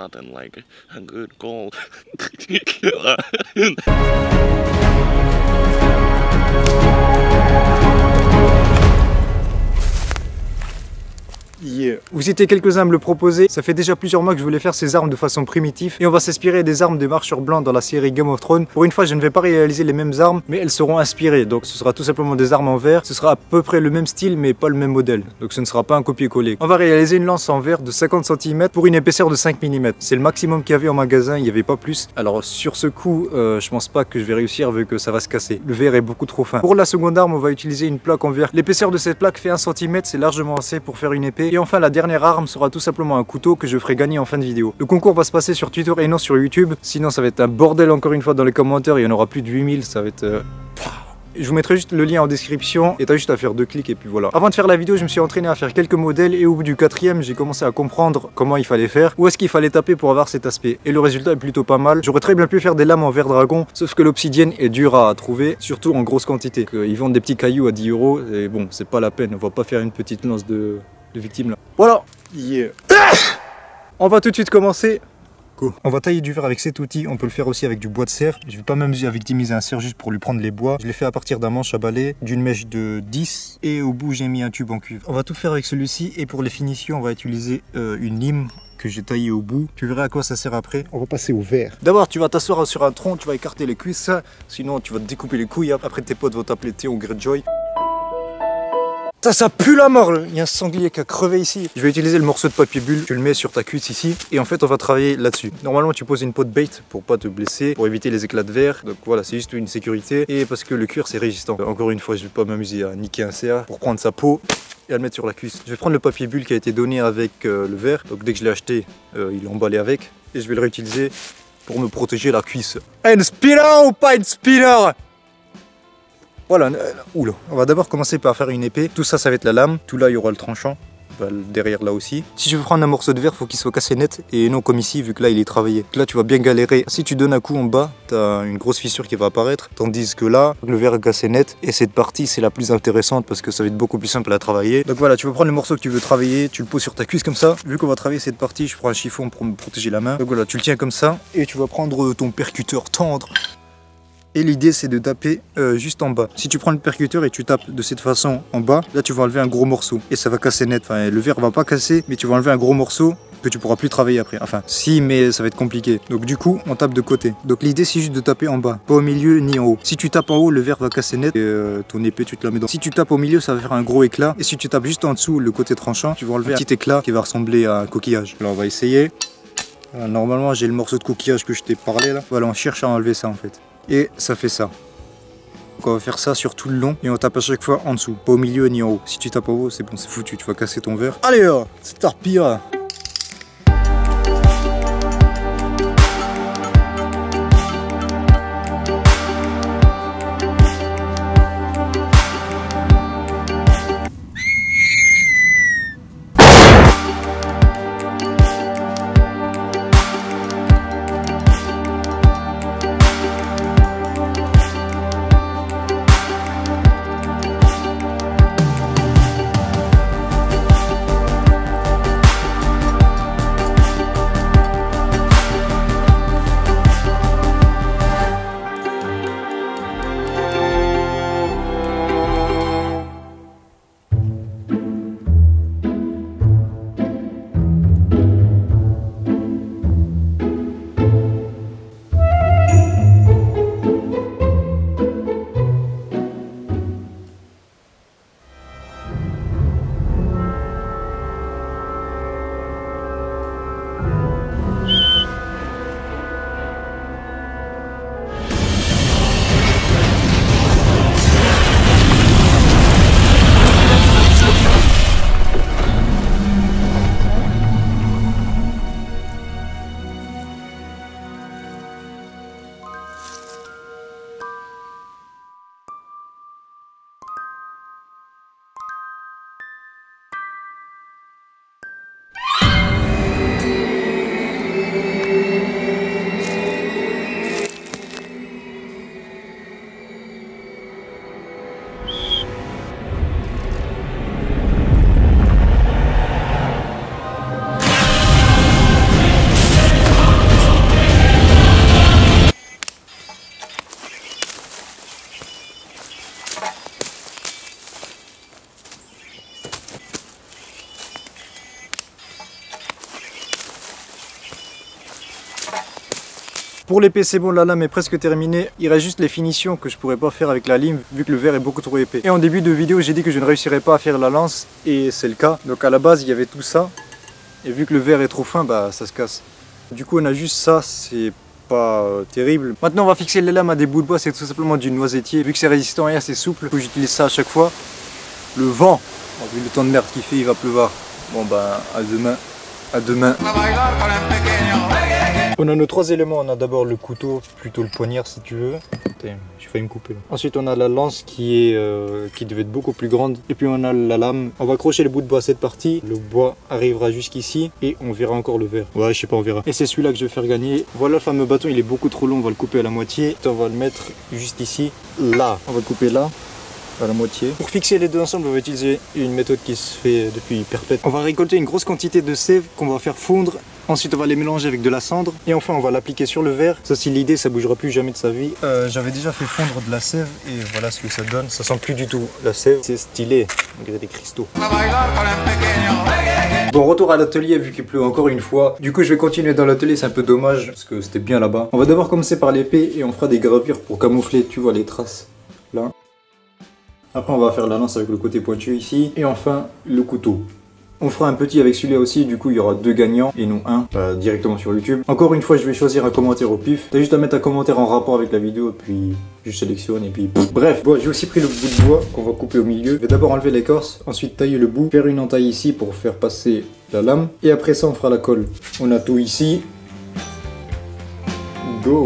nothing like a good goal. Yeah. Vous étiez quelques-uns à me le proposer. Ça fait déjà plusieurs mois que je voulais faire ces armes de façon primitive. Et on va s'inspirer des armes des marcheurs blancs dans la série Game of Thrones. Pour une fois, je ne vais pas réaliser les mêmes armes, mais elles seront inspirées. Donc ce sera tout simplement des armes en verre. Ce sera à peu près le même style, mais pas le même modèle. Donc ce ne sera pas un copier-coller. On va réaliser une lance en verre de 50 cm pour une épaisseur de 5 mm. C'est le maximum qu'il y avait en magasin, il n'y avait pas plus. Alors sur ce coup, je pense pas que je vais réussir vu que ça va se casser. Le verre est beaucoup trop fin. Pour la seconde arme, on va utiliser une plaque en verre. L'épaisseur de cette plaque fait 1 cm, c'est largement assez pour faire une épée. Et enfin, la dernière arme sera tout simplement un couteau que je ferai gagner en fin de vidéo. Le concours va se passer sur Twitter et non sur YouTube. Sinon, ça va être un bordel encore une fois dans les commentaires. Il y en aura plus de 8000. Ça va être... Je vous mettrai juste le lien en description et t'as juste à faire 2 clics et puis voilà. Avant de faire la vidéo, je me suis entraîné à faire quelques modèles et au bout du 4e, j'ai commencé à comprendre comment il fallait faire, où est-ce qu'il fallait taper pour avoir cet aspect. Et le résultat est plutôt pas mal. J'aurais très bien pu faire des lames en verre dragon, sauf que l'obsidienne est dure à trouver, surtout en grosse quantité. Ils vendent des petits cailloux à 10 € et bon, c'est pas la peine. On va pas faire une petite lance de victime là. Voilà. Yeah. On va tout de suite commencer. On va tailler du verre avec cet outil, on peut le faire aussi avec du bois de cerf. Je vais pas m'amuser à victimiser un cerf juste pour lui prendre les bois. Je l'ai fait à partir d'un manche à balai, d'une mèche de 10 et au bout j'ai mis un tube en cuivre. On va tout faire avec celui-ci et pour les finitions on va utiliser une lime que j'ai taillée au bout. Tu verras à quoi ça sert après. On va passer au verre. D'abord tu vas t'asseoir sur un tronc, tu vas écarter les cuisses, sinon tu vas te découper les couilles. Après tes potes vont t'appeler Théo Greyjoy. Ça pue la mort, il y a un sanglier qui a crevé ici. Je vais utiliser le morceau de papier bulle, tu le mets sur ta cuisse ici et en fait on va travailler là-dessus. Normalement tu poses une peau de bait pour pas te blesser, pour éviter les éclats de verre. Donc voilà, c'est juste une sécurité et parce que le cuir c'est résistant. Encore une fois, je vais pas m'amuser à niquer un cerf pour prendre sa peau et à le mettre sur la cuisse. Je vais prendre le papier bulle qui a été donné avec le verre. Donc dès que je l'ai acheté, il est emballé avec et je vais le réutiliser pour me protéger la cuisse. Un spinner ou pas un spinner? Voilà, oula. On va d'abord commencer par faire une épée. Tout ça, ça va être la lame. Tout là, il y aura le tranchant. Derrière là aussi. Si je veux prendre un morceau de verre, faut qu'il soit cassé net et non comme ici, vu que là il est travaillé. Là, tu vas bien galérer. Si tu donnes un coup en bas, tu as une grosse fissure qui va apparaître. Tandis que là, le verre est cassé net et cette partie, c'est la plus intéressante parce que ça va être beaucoup plus simple à travailler. Donc voilà, tu vas prendre le morceau que tu veux travailler, tu le poses sur ta cuisse comme ça. Vu qu'on va travailler cette partie, je prends un chiffon pour me protéger la main. Donc voilà, tu le tiens comme ça et tu vas prendre ton percuteur tendre. Et l'idée c'est de taper juste en bas. Si tu prends le percuteur et tu tapes de cette façon en bas, là tu vas enlever un gros morceau et ça va casser net. Enfin le verre va pas casser, mais tu vas enlever un gros morceau que tu pourras plus travailler après. Enfin si, mais ça va être compliqué. Donc du coup on tape de côté. Donc l'idée c'est juste de taper en bas, pas au milieu ni en haut. Si tu tapes en haut, le verre va casser net et ton épée tu te la mets dans. Si tu tapes au milieu, ça va faire un gros éclat. Et si tu tapes juste en dessous, le côté tranchant, tu vas enlever un petit éclat qui va ressembler à un coquillage. Alors on va essayer. Alors, normalement j'ai le morceau de coquillage que je t'ai parlé là. Voilà, on cherche à enlever ça en fait. Et ça fait ça. Donc on va faire ça sur tout le long et on tape à chaque fois en dessous, pas au milieu ni en haut. Si tu tapes en haut, c'est bon, c'est foutu, tu vas casser ton verre. Allez, c'est tarpillera. Pour l'épée c'est bon, la lame est presque terminée. Il reste juste les finitions que je pourrais pas faire avec la lime vu que le verre est beaucoup trop épais. Et en début de vidéo j'ai dit que je ne réussirais pas à faire la lance et c'est le cas. Donc à la base il y avait tout ça et vu que le verre est trop fin, bah ça se casse. Du coup on a juste ça, c'est pas terrible. Maintenant on va fixer les lames à des bouts de bois, c'est tout simplement du noisetier. Vu que c'est résistant et assez souple, j'utilise ça à chaque fois. Le vent, vu le temps de merde qu'il fait, il va pleuvoir. Bon bah à demain. À demain. On a nos 3 éléments, on a d'abord le couteau, plutôt le poignard si tu veux. J'ai failli me couper. Ensuite on a la lance qui devait être beaucoup plus grande. Et puis on a la lame. On va accrocher le bout de bois à cette partie. Le bois arrivera jusqu'ici et on verra encore le verre. Ouais, je sais pas, on verra. Et c'est celui-là que je vais faire gagner. Voilà le fameux bâton, il est beaucoup trop long, on va le couper à la moitié. On va le mettre juste ici, là. On va le couper là. À la moitié. Pour fixer les deux ensemble, on va utiliser une méthode qui se fait depuis perpète. On va récolter une grosse quantité de sève qu'on va faire fondre. Ensuite, on va les mélanger avec de la cendre. Et enfin, on va l'appliquer sur le verre. Ça, c'est l'idée, ça bougera plus jamais de sa vie. J'avais déjà fait fondre de la sève et voilà ce que ça donne. Ça sent plus du tout la sève. C'est stylé, malgré des cristaux. Bon, retour à l'atelier vu qu'il pleut encore une fois. Du coup, je vais continuer dans l'atelier, c'est un peu dommage parce que c'était bien là-bas. On va d'abord commencer par l'épée et on fera des gravures pour camoufler, tu vois, les traces. Là. Après on va faire la lance avec le côté pointu ici. Et enfin le couteau. On fera un petit avec celui-là aussi, du coup il y aura 2 gagnants et non un, directement sur YouTube. Encore une fois je vais choisir un commentaire au pif. T'as juste à mettre un commentaire en rapport avec la vidéo et puis je sélectionne et puis bref. Bon, j'ai aussi pris le bout de bois qu'on va couper au milieu. Je vais d'abord enlever l'écorce, ensuite tailler le bout, faire une entaille ici pour faire passer la lame. Et après ça on fera la colle. On a tout ici. Go!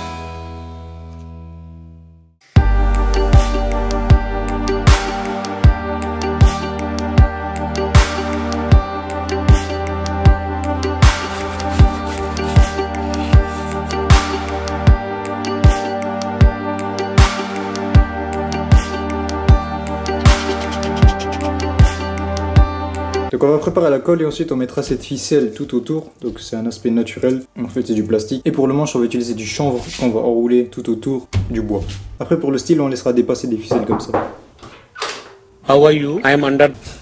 Donc on va préparer la colle et ensuite on mettra cette ficelle tout autour. Donc c'est un aspect naturel, en fait c'est du plastique. Et pour le manche on va utiliser du chanvre qu'on va enrouler tout autour du bois. Après pour le style on laissera dépasser des ficelles comme ça. How are you? I am under